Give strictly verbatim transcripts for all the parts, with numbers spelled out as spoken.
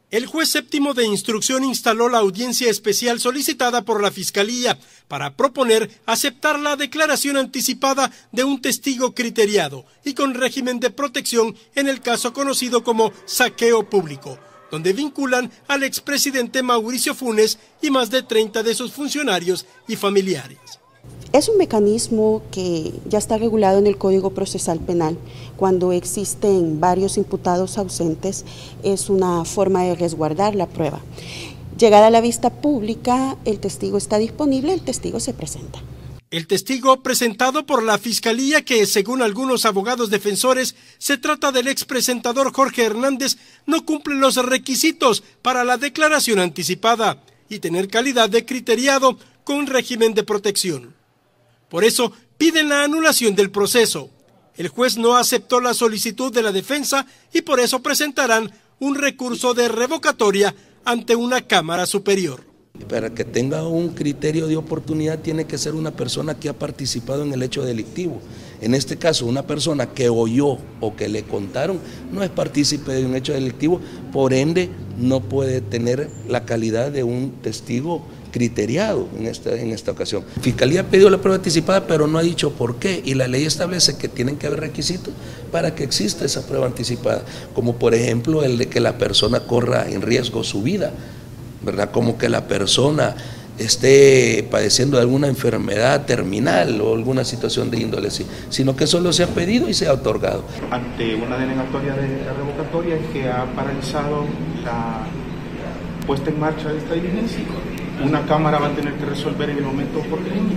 El juez séptimo de instrucción instaló la audiencia especial solicitada por la Fiscalía para proponer aceptar la declaración anticipada de un testigo criteriado y con régimen de protección en el caso conocido como saqueo público, donde vinculan al expresidente Mauricio Funes y más de treinta de sus funcionarios y familiares. Es un mecanismo que ya está regulado en el Código Procesal Penal. Cuando existen varios imputados ausentes, es una forma de resguardar la prueba. Llegada a la vista pública, el testigo está disponible, el testigo se presenta. El testigo presentado por la Fiscalía, que según algunos abogados defensores se trata del expresentador Jorge Hernández, no cumple los requisitos para la declaración anticipada y tener calidad de criteriado con régimen de protección. Por eso piden la anulación del proceso. El juez no aceptó la solicitud de la defensa y por eso presentarán un recurso de revocatoria ante una Cámara Superior. Para que tenga un criterio de oportunidad tiene que ser una persona que ha participado en el hecho delictivo. En este caso, una persona que oyó o que le contaron no es partícipe de un hecho delictivo, por ende no puede tener la calidad de un testigo criteriado en esta, en esta ocasión. La Fiscalía pidió la prueba anticipada, pero no ha dicho por qué, y la ley establece que tienen que haber requisitos para que exista esa prueba anticipada, como por ejemplo el de que la persona corra en riesgo su vida, ¿verdad? Como que la persona esté padeciendo de alguna enfermedad terminal o alguna situación de índole así, sino que solo se ha pedido y se ha otorgado. Ante una denegatoria de la revocatoria que ha paralizado la puesta en marcha de esta diligencia, una Cámara va a tener que resolver en el momento oportuno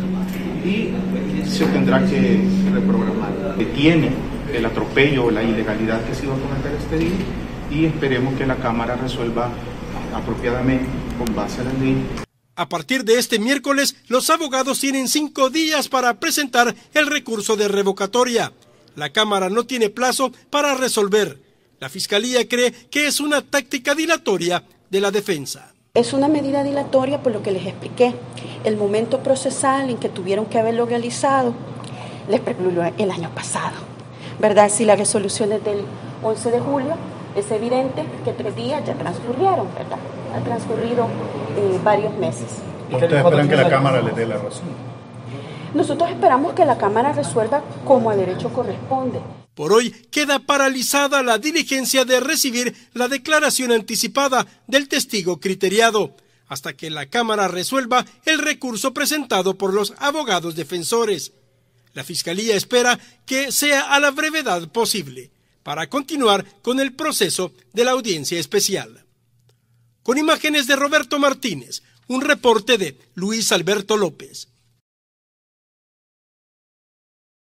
y se tendrá que reprogramar. Detiene el atropello o la ilegalidad que se iba a cometer este día y esperemos que la Cámara resuelva apropiadamente con base a la ley. A partir de este miércoles, los abogados tienen cinco días para presentar el recurso de revocatoria. La Cámara no tiene plazo para resolver. La Fiscalía cree que es una táctica dilatoria de la defensa. Es una medida dilatoria por lo que les expliqué. El momento procesal en que tuvieron que haberlo realizado les precluyó el año pasado, ¿verdad? Si la resolución es del once de julio, es evidente que tres días ya transcurrieron, ¿verdad? Han transcurrido eh, varios meses. ¿Ustedes esperan que la Cámara les dé la razón? Nosotros esperamos que la Cámara resuelva como a derecho corresponde. Por hoy queda paralizada la diligencia de recibir la declaración anticipada del testigo criteriado, hasta que la Cámara resuelva el recurso presentado por los abogados defensores. La Fiscalía espera que sea a la brevedad posible, para continuar con el proceso de la audiencia especial. Con imágenes de Roberto Martínez, un reporte de Luis Alberto López.